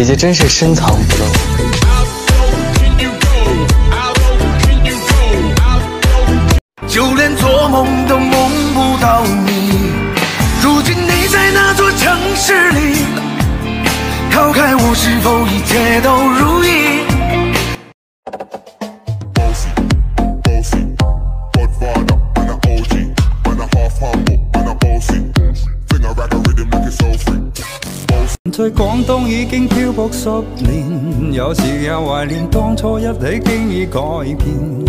姐姐真是深藏不露。 就连做梦都梦不到你，如今你在那座城市里，抛开我是否一切都如意？ 在廣東已經漂泊10年，有時也懷念當初一起經已改變。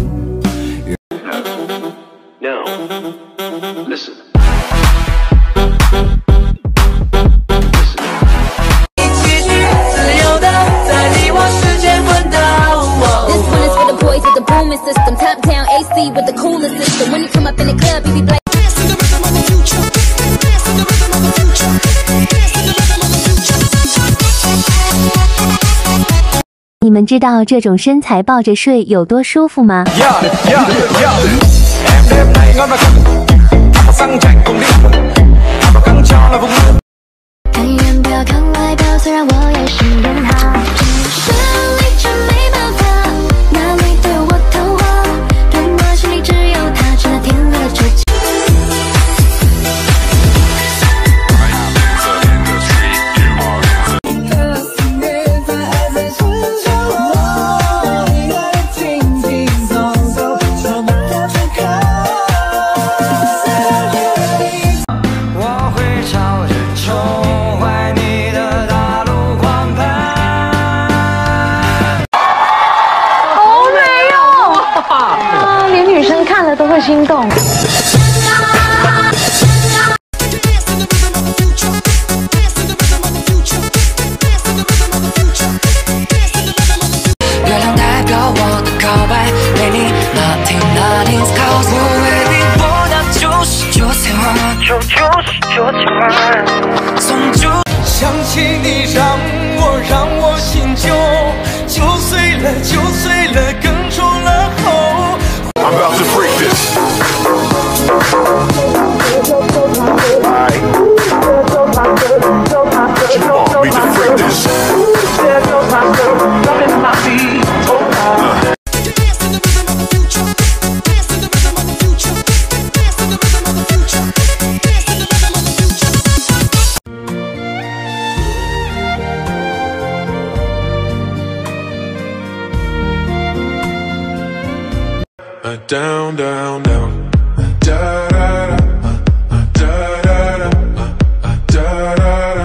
No, listen. 继续自由的在你我之间奔跑。This one is for the boys with the booming system, top down AC with the coolest system. When you come up in the club, you be like. 你们知道这种身材抱着睡有多舒服吗？ 看颜表看外表，虽然我也是人哈，实力却没办法，哪里对我谈话？对我心里只有他，只那天和地。 都会心动。 月亮代表我的告白，对你 nothing's cause 我为你拨打99千万，从就想起你让我心就碎了，更出了后。 I'm about to freak this. You want me to freak this? Down, down, down. Da da da, da da da, da da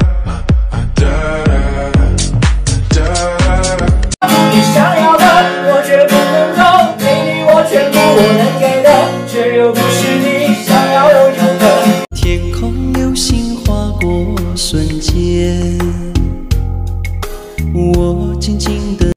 da. 你想要的我却不能够，给你我全部，我能给的却又不是你想要拥有的。 天空流星划过瞬间，我静静的。